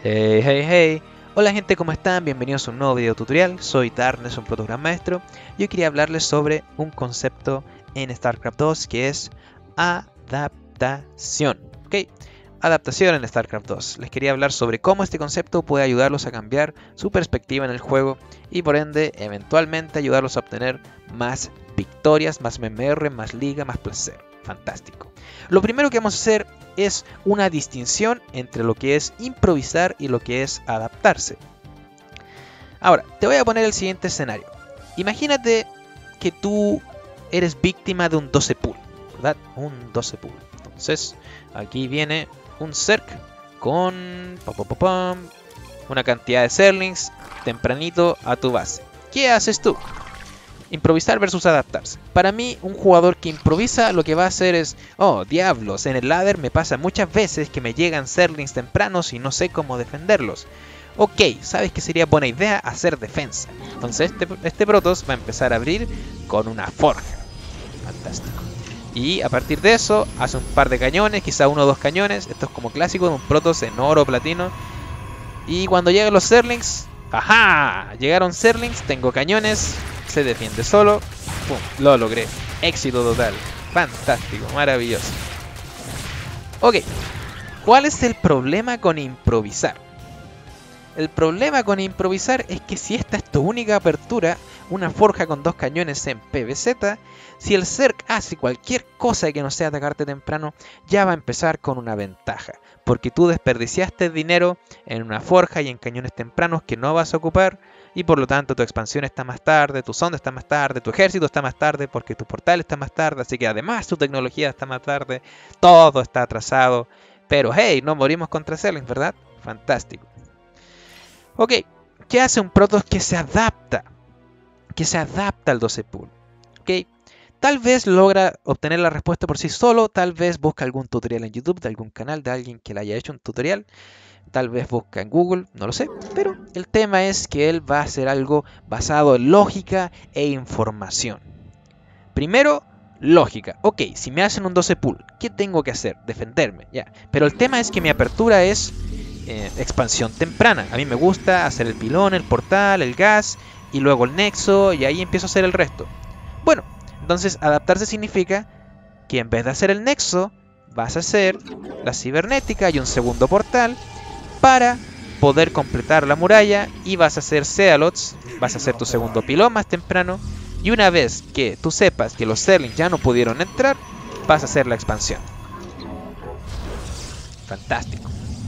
Hey, hey, hey. Hola gente, ¿cómo están? Bienvenidos a un nuevo video tutorial. Soy Darnes, un Protogran Maestro. Y hoy quería hablarles sobre un concepto en StarCraft 2 que es adaptación. ¿Ok? Adaptación en StarCraft 2. Les quería hablar sobre cómo este concepto puede ayudarlos a cambiar su perspectiva en el juego y por ende, eventualmente ayudarlos a obtener más victorias, más MMR, más liga, más placer. Fantástico. Lo primero que vamos a hacer es una distinción entre lo que es improvisar y lo que es adaptarse. Ahora, te voy a poner el siguiente escenario. Imagínate que tú eres víctima de un 12 pool, ¿verdad? Un 12 pool. Entonces, aquí viene un Zerg con una cantidad de Zerglings tempranito a tu base. ¿Qué haces tú? Improvisar versus adaptarse. Para mí, un jugador que improvisa lo que va a hacer es: oh, diablos, en el ladder me pasa muchas veces que me llegan Zerglings tempranos y no sé cómo defenderlos. Ok, sabes que sería buena idea hacer defensa. Entonces este Protoss va a empezar a abrir con una forja. Fantástico. Y a partir de eso, hace un par de cañones, quizá uno o dos cañones. Esto es como clásico de un Protoss en oro o platino. Y cuando lleguen los Zerglings, ¡ajá! Llegaron Zerglings, tengo cañones, se defiende solo. ¡Pum! Lo logré. Éxito total. Fantástico, maravilloso. Ok, ¿cuál es el problema con improvisar? El problema con improvisar es que si esta es tu única apertura, una forja con dos cañones en PvZ, si el Zerg hace cualquier cosa que no sea atacarte temprano, ya va a empezar con una ventaja, porque tú desperdiciaste dinero en una forja y en cañones tempranos que no vas a ocupar, y por lo tanto tu expansión está más tarde, tu sonda está más tarde, tu ejército está más tarde, porque tu portal está más tarde, así que además tu tecnología está más tarde, todo está atrasado, pero hey, no morimos contra Zerglings, ¿verdad? Fantástico. Ok, ¿qué hace un Protoss que se adapta? Que se adapta al 12 pool. Ok, tal vez logra obtener la respuesta por sí solo, tal vez busca algún tutorial en YouTube de algún canal de alguien que le haya hecho un tutorial, tal vez busca en Google, no lo sé, pero el tema es que él va a hacer algo basado en lógica e información. Primero, lógica. Ok, si me hacen un 12 pool, ¿qué tengo que hacer? Defenderme, ya. Pero el tema es que mi apertura es expansión temprana. A mí me gusta hacer el pilón, el portal, el gas y luego el nexo y ahí empiezo a hacer el resto. Bueno, entonces adaptarse significa que en vez de hacer el nexo, vas a hacer la cibernética y un segundo portal para poder completar la muralla y vas a hacer Zealots, vas a hacer tu segundo pilón más temprano y una vez que tú sepas que los Zerglings ya no pudieron entrar, vas a hacer la expansión. Fantástico.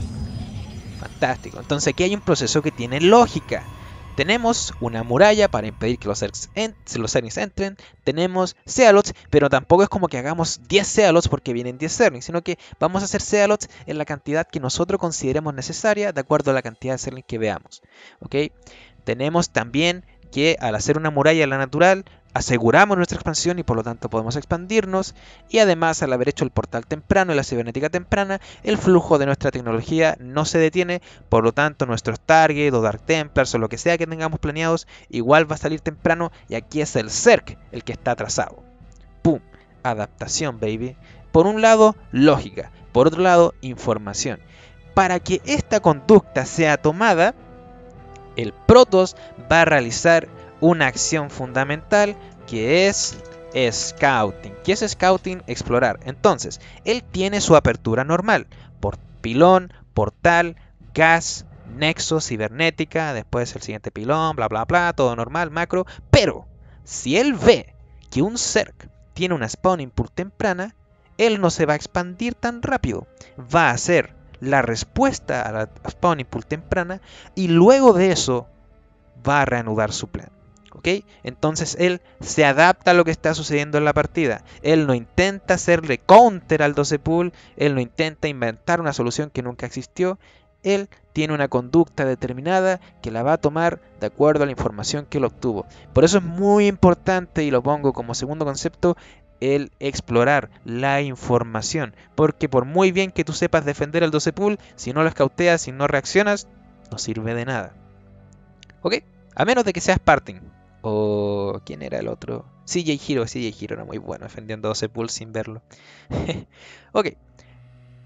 Fantástico. Entonces aquí hay un proceso que tiene lógica. Tenemos una muralla para impedir que los Zerglings entren. Tenemos Zealots, pero tampoco es como que hagamos 10 Zealots porque vienen 10 Zerglings, sino que vamos a hacer Zealots en la cantidad que nosotros consideremos necesaria de acuerdo a la cantidad de Zerglings que veamos. ¿Ok? Tenemos también que al hacer una muralla en la natural, aseguramos nuestra expansión y por lo tanto podemos expandirnos, y además al haber hecho el portal temprano y la cibernética temprana, el flujo de nuestra tecnología no se detiene, por lo tanto nuestros target o Dark Templars o lo que sea que tengamos planeados igual va a salir temprano, y aquí es el Zerg el que está atrasado. ¡Pum! Adaptación, baby. Por un lado, lógica, por otro lado, información. Para que esta conducta sea tomada, el Protoss va a realizar una acción fundamental que es Scouting. ¿Qué es Scouting? Explorar. Entonces, él tiene su apertura normal por pilón, portal, gas, nexo, cibernética, después el siguiente pilón, bla bla bla, todo normal, macro. Pero, si él ve que un Zerg tiene una spawning pool temprana, él no se va a expandir tan rápido. Va a hacer la respuesta a la spawning pool temprana y luego de eso va a reanudar su plan. ¿Ok? Entonces él se adapta a lo que está sucediendo en la partida. Él no intenta hacerle counter al 12 pool, él no intenta inventar una solución que nunca existió. Él tiene una conducta determinada que la va a tomar de acuerdo a la información que él obtuvo. Por eso es muy importante, y lo pongo como segundo concepto, el explorar la información. Porque por muy bien que tú sepas defender el 12 pool, si no lo escauteas, si no reaccionas, no sirve de nada. ¿Ok? A menos de que seas Parting. O... ¿quién era el otro? CJ Hero era muy bueno defendiendo 12 pools sin verlo. Ok. Bien.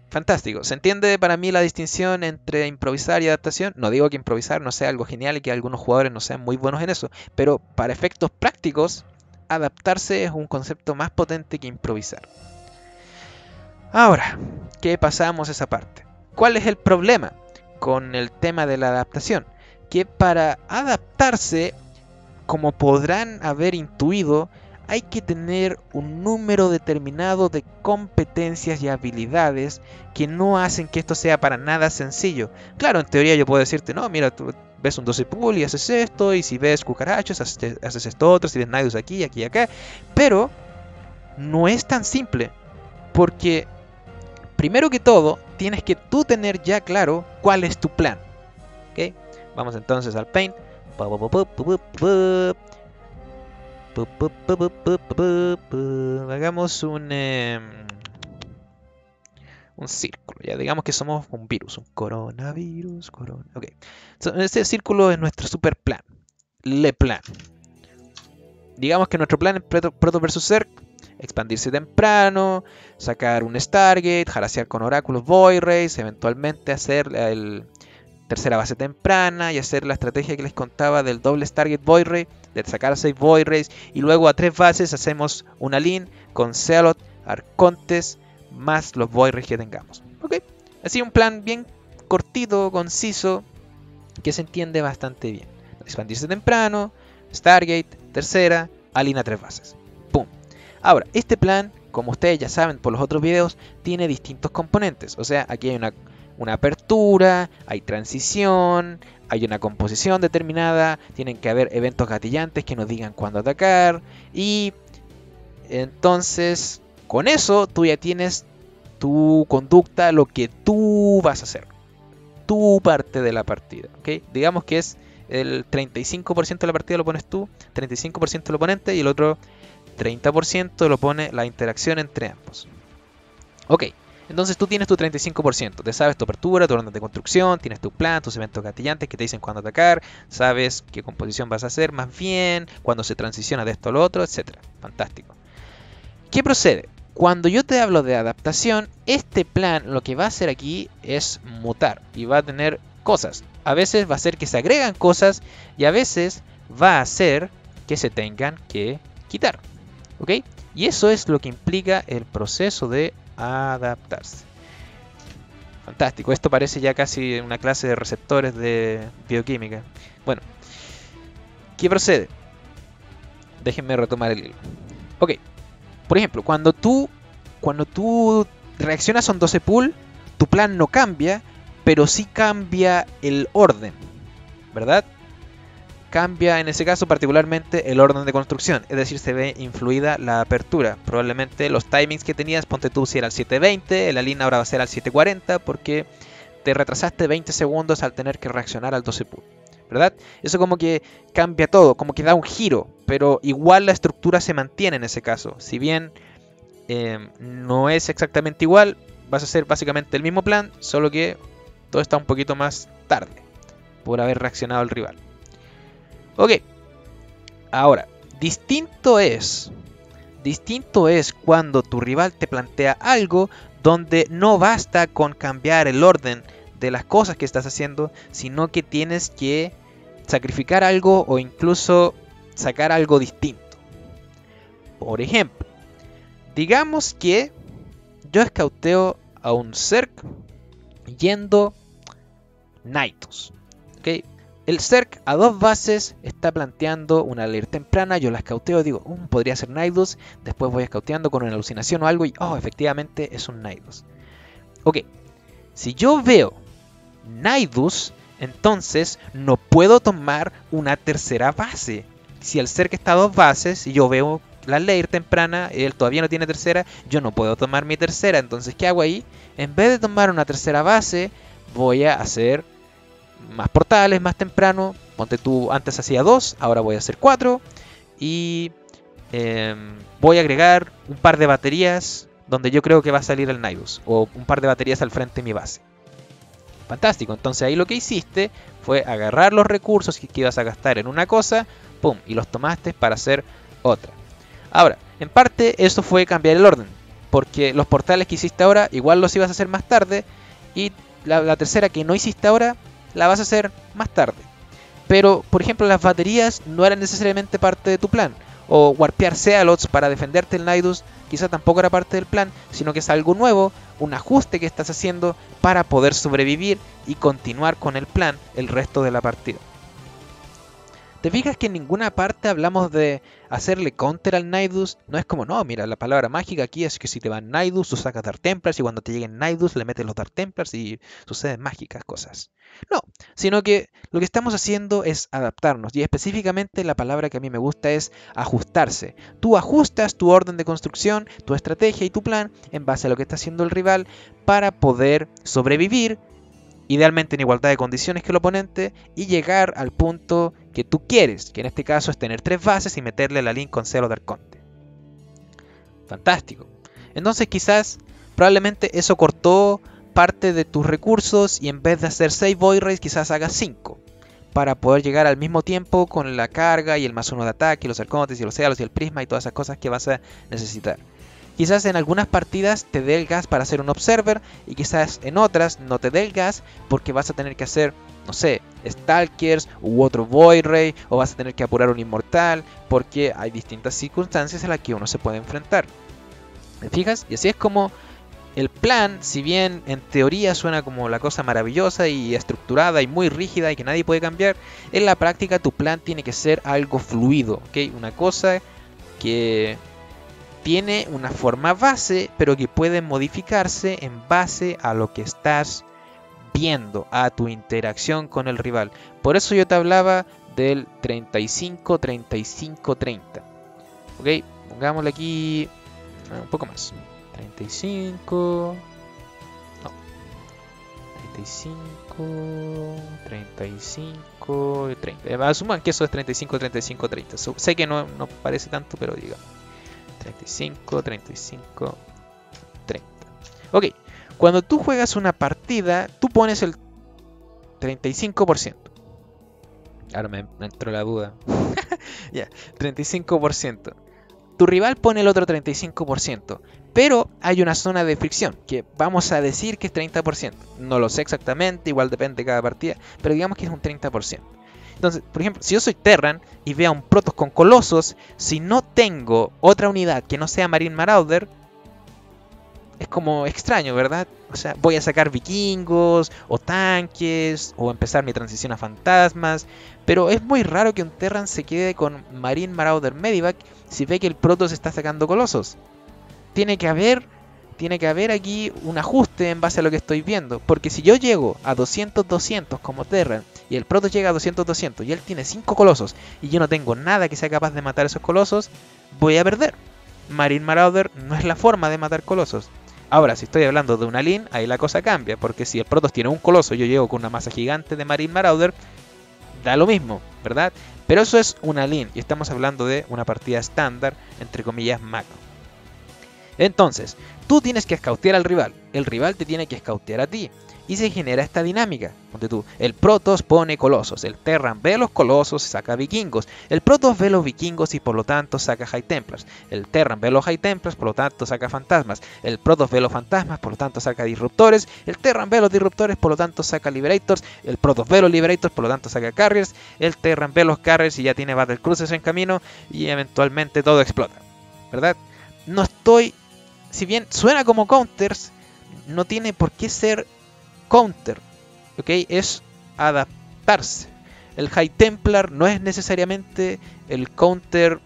Fantástico. ¿Se entiende para mí la distinción entre improvisar y adaptación? No digo que improvisar no sea algo genial y que algunos jugadores no sean muy buenos en eso, pero para efectos prácticos, adaptarse es un concepto más potente que improvisar. Ahora, ¿qué pasamos esa parte? ¿Cuál es el problema con el tema de la adaptación? Que para adaptarse, como podrán haber intuido, hay que tener un número determinado de competencias y habilidades que no hacen que esto sea para nada sencillo. Claro, en teoría yo puedo decirte, no, mira, tú ves un 12 pool y haces esto, y si ves cucarachos haces esto otro, si ves Nidus aquí, aquí y acá, pero no es tan simple, porque primero que todo, tienes que tú tener ya claro cuál es tu plan. ¿Okay? Vamos entonces al Paint. Hagamos un círculo. Ya digamos que somos un virus, un coronavirus. Ok. Este círculo es nuestro super plan. Le plan. Digamos que nuestro plan es Protoss vs Zerg. Expandirse temprano, sacar un Stargate, harasear con oráculos Void Rays, eventualmente hacer el tercera base temprana y hacer la estrategia que les contaba del doble Stargate Void Ray, de sacar a 6 Void Rays y luego a 3 bases hacemos una Lean con Zealot, Arcontes, más los Void Rays que tengamos. ¿Ok? Así un plan bien cortito, conciso, que se entiende bastante bien. Expandirse temprano, Stargate, tercera, Alina 3 bases. ¡Pum! Ahora, este plan, como ustedes ya saben por los otros videos, tiene distintos componentes. O sea, aquí hay una apertura, hay transición, hay una composición determinada, tienen que haber eventos gatillantes que nos digan cuándo atacar. Y entonces, con eso, tú ya tienes tu conducta, lo que tú vas a hacer. Tu parte de la partida. ¿Okay? Digamos que es el 35% de la partida lo pones tú, 35% el oponente y el otro 30% lo pone la interacción entre ambos. Ok, entonces tú tienes tu 35%, te sabes tu apertura, tu orden de construcción, tienes tu plan, tus eventos gatillantes que te dicen cuándo atacar, sabes qué composición vas a hacer más bien, cuándo se transiciona de esto a lo otro, etc. Fantástico. ¿Qué procede? Cuando yo te hablo de adaptación, este plan lo que va a hacer aquí es mutar y va a tener cosas. A veces va a hacer que se agregan cosas y a veces va a hacer que se tengan que quitar. ¿Ok? Y eso es lo que implica el proceso de adaptarse. Fantástico, esto parece ya casi una clase de receptores de bioquímica. Bueno, ¿qué procede? Déjenme retomar el hilo. Ok, por ejemplo, cuando tú reaccionas a un 12 pool, tu plan no cambia, pero sí cambia el orden, ¿verdad? Cambia en ese caso particularmente el orden de construcción, es decir, se ve influida la apertura. Probablemente los timings que tenías, ponte tú si era al 720, la línea ahora va a ser al 740 porque te retrasaste 20 segundos al tener que reaccionar al 12 pool, ¿verdad? Eso como que cambia todo, como que da un giro, pero igual la estructura se mantiene en ese caso. Si bien no es exactamente igual, vas a hacer básicamente el mismo plan, solo que todo está un poquito más tarde por haber reaccionado el rival. Ok, ahora, distinto es cuando tu rival te plantea algo donde no basta con cambiar el orden de las cosas que estás haciendo, sino que tienes que sacrificar algo o incluso sacar algo distinto. Por ejemplo, digamos que yo escauteo a un Zerg yendo Nidus, ¿ok? El Zerg a 2 bases está planteando una lair temprana, yo la escauteo y digo, podría ser Nidus, después voy escauteando con una alucinación o algo y, efectivamente es un Nidus. Ok, si yo veo Nidus, entonces no puedo tomar una tercera base. Si el Zerg está a 2 bases y yo veo la lair temprana, él todavía no tiene tercera, yo no puedo tomar mi tercera, entonces ¿qué hago ahí? En vez de tomar una tercera base, voy a hacer más portales más temprano. Ponte tú, antes hacía 2, ahora voy a hacer 4 y voy a agregar un par de baterías donde yo creo que va a salir el Nidus, o un par de baterías al frente de mi base. Fantástico, entonces ahí lo que hiciste fue agarrar los recursos que ibas a gastar en una cosa, pum, y los tomaste para hacer otra. Ahora, en parte eso fue cambiar el orden, porque los portales que hiciste ahora igual los ibas a hacer más tarde, y la tercera que no hiciste ahora la vas a hacer más tarde. Pero, por ejemplo, las baterías no eran necesariamente parte de tu plan. O warpear Zealots para defenderte el Nidus quizá tampoco era parte del plan, sino que es algo nuevo, un ajuste que estás haciendo para poder sobrevivir y continuar con el plan el resto de la partida. ¿Te fijas que en ninguna parte hablamos de hacerle counter al Nidus? No es como, no, mira, la palabra mágica aquí es que si te van Nidus, tú sacas Dark Templars y cuando te lleguen Nidus le metes los Dark Templars y suceden mágicas cosas. No, sino que lo que estamos haciendo es adaptarnos, y específicamente la palabra que a mí me gusta es ajustarse. Tú ajustas tu orden de construcción, tu estrategia y tu plan en base a lo que está haciendo el rival para poder sobrevivir, idealmente en igualdad de condiciones que el oponente, y llegar al punto que tú quieres, que en este caso es tener 3 bases y meterle la link con Celo de Arconte. Fantástico. Entonces quizás, probablemente eso cortó parte de tus recursos y en vez de hacer 6 Void Rays quizás hagas 5. Para poder llegar al mismo tiempo con la carga y el +1 de ataque, y los arcontes y los celos y el prisma y todas esas cosas que vas a necesitar. Quizás en algunas partidas te dé el gas para hacer un observer y quizás en otras no te dé el gas porque vas a tener que hacer, no sé, Stalkers u otro Void Ray, o vas a tener que apurar un inmortal porque hay distintas circunstancias en las que uno se puede enfrentar. ¿Te fijas? Y así es como el plan, si bien en teoría suena como la cosa maravillosa y estructurada y muy rígida y que nadie puede cambiar, en la práctica tu plan tiene que ser algo fluido, ¿ok? Una cosa que tiene una forma base, pero que puede modificarse en base a lo que estás viendo, a tu interacción con el rival. Por eso yo te hablaba del 35-35-30. Ok, pongámosle aquí un poco más. 35... No. 35, 30. Asuman que eso es 35, 35, 30. Sé que no parece tanto, pero digamos. 35, 35, 30. Ok, cuando tú juegas una partida, tú pones el 35%. Ahora me entró la duda. Ya, 35%. Tu rival pone el otro 35%. Pero hay una zona de fricción, que vamos a decir que es 30%. No lo sé exactamente, igual depende de cada partida, pero digamos que es un 30%. Entonces, por ejemplo, si yo soy Terran y veo a un Protoss con Colosos, si no tengo otra unidad que no sea Marine Marauder, es como extraño, ¿verdad? O sea, voy a sacar vikingos, o tanques, o empezar mi transición a fantasmas, pero es muy raro que un Terran se quede con Marine Marauder Medivac si ve que el Protoss está sacando Colosos. Tiene que haber aquí un ajuste en base a lo que estoy viendo, porque si yo llego a 200-200 como Terran, y el Protoss llega a 200-200 y él tiene 5 colosos y yo no tengo nada que sea capaz de matar esos colosos, voy a perder. Marine Marauder no es la forma de matar colosos. Ahora, si estoy hablando de una Lean, ahí la cosa cambia, porque si el Protoss tiene un coloso y yo llego con una masa gigante de Marine Marauder, da lo mismo, ¿verdad? Pero eso es una Lean y estamos hablando de una partida estándar, entre comillas, macro. Entonces, tú tienes que escautear al rival, el rival te tiene que escautear a ti, y se genera esta dinámica. Ponte tú, el Protoss pone colosos, el Terran ve los colosos y saca vikingos, el Protoss ve los vikingos y por lo tanto saca High Templars, el Terran ve los High Templars, por lo tanto saca fantasmas, el Protoss ve los fantasmas, por lo tanto saca disruptores, el Terran ve los disruptores, por lo tanto saca liberators, el Protoss ve los liberators, por lo tanto saca carriers, el Terran ve los carriers y ya tiene battle cruisers en camino y eventualmente todo explota, ¿verdad? No estoy... Si bien suena como counters, no tiene por qué ser counter, ¿ok? Es adaptarse. El High Templar no es necesariamente el counter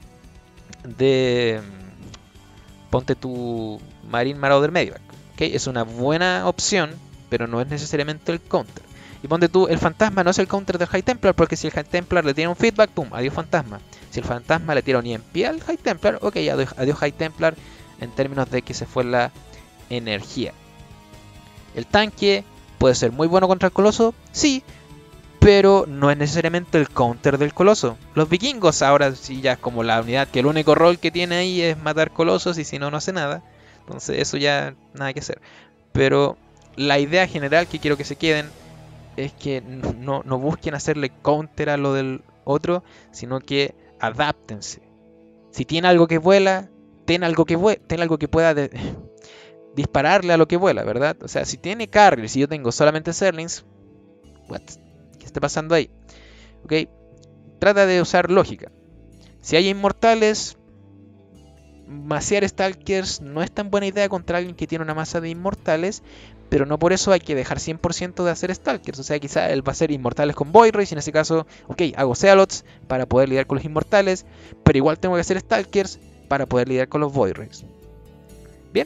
de... Ponte tu Marine Marauder Medivac, ¿ok? Es una buena opción, pero no es necesariamente el counter. Y ponte tú, el fantasma no es el counter del High Templar, porque si el High Templar le tiene un feedback, pum, adiós fantasma. Si el fantasma le tira un EMP al High Templar, ok, adiós High Templar, en términos de que se fue la energía. El tanque puede ser muy bueno contra el coloso, sí, pero no es necesariamente el counter del coloso. Los vikingos ahora sí ya es como la unidad que el único rol que tiene ahí es matar colosos y si no, no hace nada. Entonces eso ya nada que hacer. Pero la idea general que quiero que se queden es que no busquen hacerle counter a lo del otro, sino que adáptense. Si tiene algo que vuela, ten algo que pueda dispararle a lo que vuela, ¿verdad? O sea, si tiene carriers y yo tengo solamente Zerlings, what? ¿Qué está pasando ahí? ¿Ok? Trata de usar lógica. Si hay inmortales, macear Stalkers no es tan buena idea contra alguien que tiene una masa de inmortales, pero no por eso hay que dejar 100% de hacer Stalkers. O sea, quizá él va a hacer inmortales con Void Rays y en ese caso, ok, hago Zealots para poder lidiar con los inmortales, pero igual tengo que hacer Stalkers para poder lidiar con los Void Rays. Bien.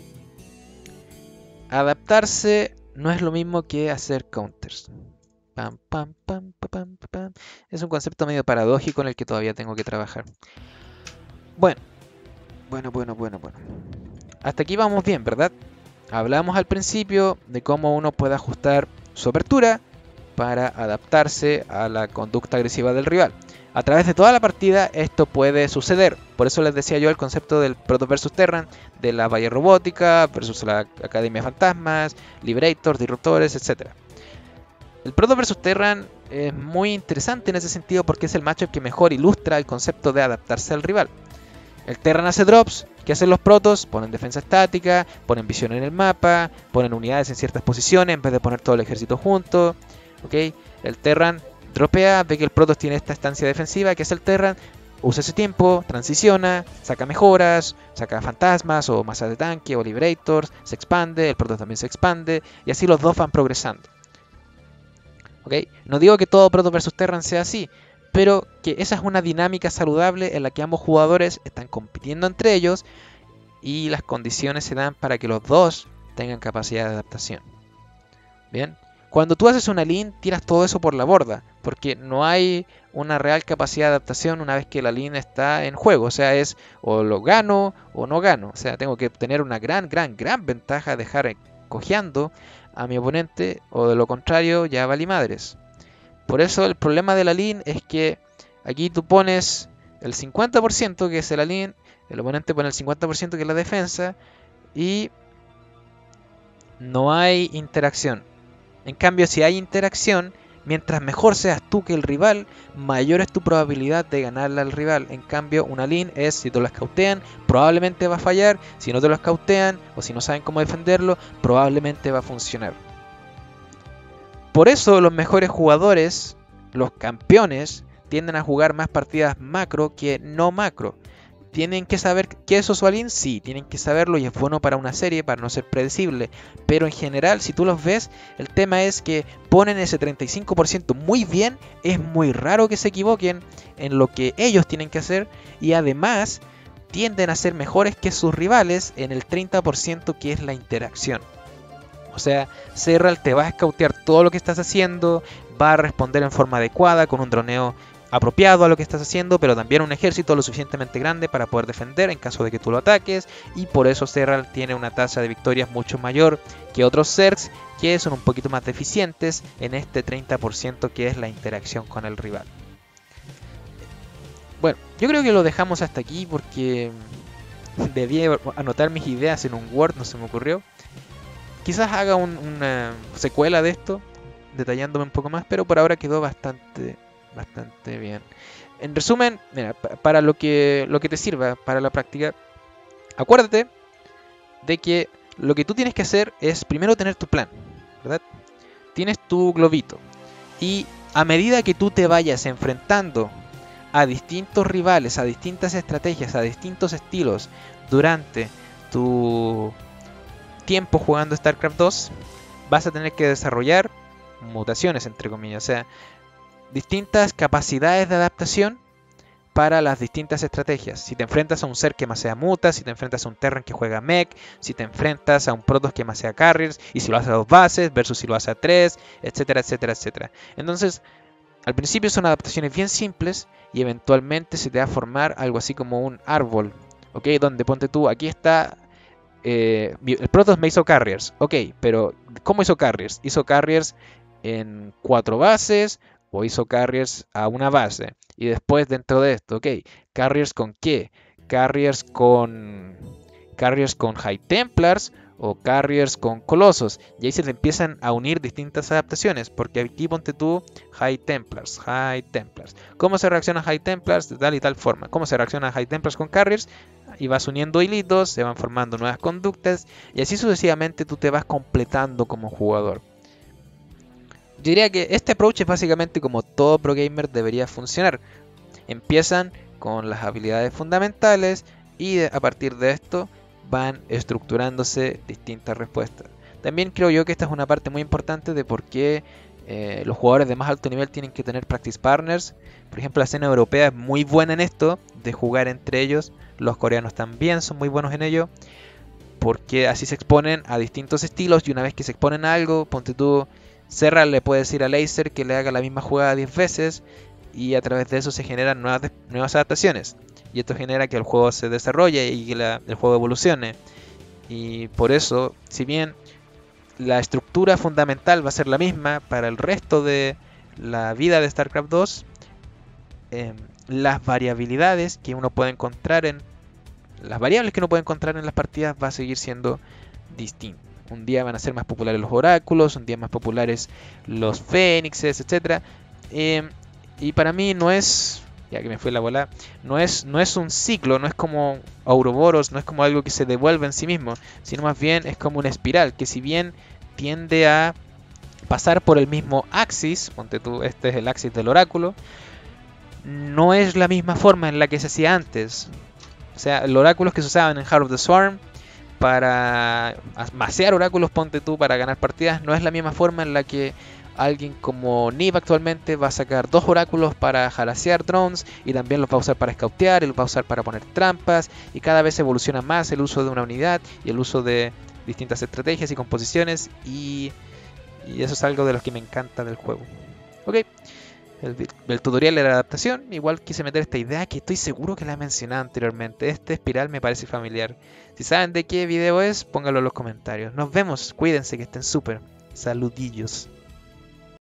Adaptarse no es lo mismo que hacer counters. Pam, pam, pam, pam, pam, pam. Es un concepto medio paradójico en el que todavía tengo que trabajar. Bueno. Hasta aquí vamos bien, ¿verdad? Hablamos al principio de cómo uno puede ajustar su apertura para adaptarse a la conducta agresiva del rival. A través de toda la partida esto puede suceder. Por eso les decía yo el concepto del Protoss vs Terran, de la Valle Robótica versus la Academia de Fantasmas, Liberators, Disruptores, etc. El Protoss vs Terran es muy interesante en ese sentido porque es el matchup que mejor ilustra el concepto de adaptarse al rival. El Terran hace drops. ¿Qué hacen los protos? Ponen defensa estática, ponen visión en el mapa, ponen unidades en ciertas posiciones en vez de poner todo el ejército junto. ¿Okay? El Terran dropea, ve que el protos tiene esta estancia defensiva. ¿Qué hace el Terran? Usa ese tiempo, transiciona, saca mejoras, saca fantasmas o masas de tanque o liberators, se expande, el protos también se expande y así los dos van progresando. ¿Okay? No digo que todo Protoss vs Terran sea así, pero que esa es una dinámica saludable en la que ambos jugadores están compitiendo entre ellos y las condiciones se dan para que los dos tengan capacidad de adaptación. Bien, cuando tú haces una lean tiras todo eso por la borda, porque no hay una real capacidad de adaptación una vez que la lean está en juego. O sea, es o lo gano o no gano. O sea, tengo que obtener una gran ventaja, dejar cojeando a mi oponente, o de lo contrario ya valí madres. Por eso el problema de la lean es que aquí tú pones el 50% que es la lean, el oponente pone el 50% que es la defensa y no hay interacción. En cambio, si hay interacción, mientras mejor seas tú que el rival, mayor es tu probabilidad de ganarle al rival. En cambio, una lean es, si te lo escautean, probablemente va a fallar. Si no te lo escautean o si no saben cómo defenderlo, probablemente va a funcionar. Por eso los mejores jugadores, los campeones, tienden a jugar más partidas macro que no macro. ¿Tienen que saber qué es Osualin? Sí, tienen que saberlo y es bueno para una serie, para no ser predecible. Pero en general, si tú los ves, el tema es que ponen ese 35% muy bien. Es muy raro que se equivoquen en lo que ellos tienen que hacer. Y además, tienden a ser mejores que sus rivales en el 30% que es la interacción. O sea, Serral te va a escautear todo lo que estás haciendo, va a responder en forma adecuada, con un droneo apropiado a lo que estás haciendo, pero también un ejército lo suficientemente grande para poder defender en caso de que tú lo ataques, y por eso Serral tiene una tasa de victorias mucho mayor que otros Zergs que son un poquito más deficientes en este 30% que es la interacción con el rival. Bueno, yo creo que lo dejamos hasta aquí porque debía anotar mis ideas en un Word, no se me ocurrió. Quizás haga una secuela de esto, detallándome un poco más, pero por ahora quedó bastante bien. En resumen, mira, para lo que te sirva para la práctica, acuérdate de que lo que tú tienes que hacer es primero tener tu plan, ¿verdad? Tienes tu globito y a medida que tú te vayas enfrentando a distintos rivales, a distintas estrategias, a distintos estilos durante tu tiempo jugando StarCraft 2, vas a tener que desarrollar mutaciones, entre comillas, o sea, distintas capacidades de adaptación para las distintas estrategias. Si te enfrentas a un ser que masea mutas, si te enfrentas a un Terran que juega mech, si te enfrentas a un Protoss que masea carriers, y si lo hace a 2 bases versus si lo hace a 3, etcétera, etcétera, etcétera. Entonces, al principio son adaptaciones bien simples y eventualmente se te va a formar algo así como un árbol, ¿ok? Donde ponte tú, aquí está el Protoss me hizo carriers, ok, pero ¿cómo hizo carriers? Hizo carriers en 4 bases o hizo carriers a una base. Y después dentro de esto, ok, carriers con qué? Carriers con High Templars o Carriers con Colosos, y ahí se le empiezan a unir distintas adaptaciones, porque aquí ponte tú High Templars. ¿Cómo se reacciona High Templars? De tal y tal forma. ¿Cómo se reacciona High Templars con Carriers? Y vas uniendo hilitos, se van formando nuevas conductas, y así sucesivamente tú te vas completando como jugador. Yo diría que este approach es básicamente como todo pro gamer debería funcionar. Empiezan con las habilidades fundamentales y a partir de esto van estructurándose distintas respuestas. También creo yo que esta es una parte muy importante de por qué los jugadores de más alto nivel tienen que tener practice partners. Por ejemplo, la escena europea es muy buena en esto, de jugar entre ellos. Los coreanos también son muy buenos en ello, porque así se exponen a distintos estilos, y una vez que se exponen a algo, ponte tú, Serra le puede decir a Laser que le haga la misma jugada 10 veces, y a través de eso se generan nuevas adaptaciones. Y esto genera que el juego se desarrolle y que el juego evolucione. Y por eso, si bien la estructura fundamental va a ser la misma para el resto de la vida de StarCraft 2, las variabilidades que uno puede encontrar las variables que uno puede encontrar en las partidas va a seguir siendo distintas. Un día van a ser más populares los oráculos, un día más populares los fénixes, etc. Y para mí no es, ya que me fue la bola, no es un ciclo, no es como Ouroboros, no es como algo que se devuelve en sí mismo, sino más bien es como una espiral, que si bien tiende a pasar por el mismo axis, ponte tú, este es el axis del oráculo, no es la misma forma en la que se hacía antes. O sea, los oráculos que se usaban en Heart of the Swarm para macear oráculos, ponte tú, para ganar partidas, no es la misma forma en la que alguien como Nib actualmente va a sacar 2 oráculos para harasear drones, y también los va a usar para scoutear, y los va a usar para poner trampas, y cada vez evoluciona más el uso de una unidad y el uso de distintas estrategias y composiciones, y eso es algo de lo que me encanta del juego. Ok, el tutorial de la adaptación, igual quise meter esta idea que estoy seguro que la he mencionado anteriormente. Este espiral me parece familiar. Si saben de qué video es, pónganlo en los comentarios. Nos vemos, cuídense, que estén súper. Saludillos.